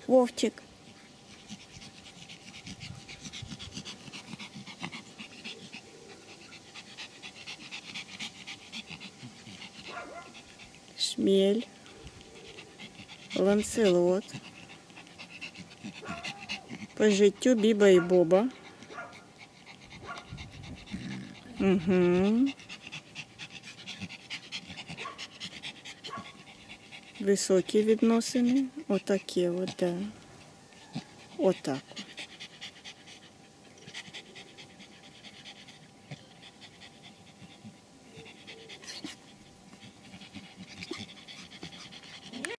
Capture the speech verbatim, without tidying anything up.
Вовчик. Шмель. Ланцелот. По життю Біба і Боба. Угу. Високі відносини. Отакі от, да. Отак.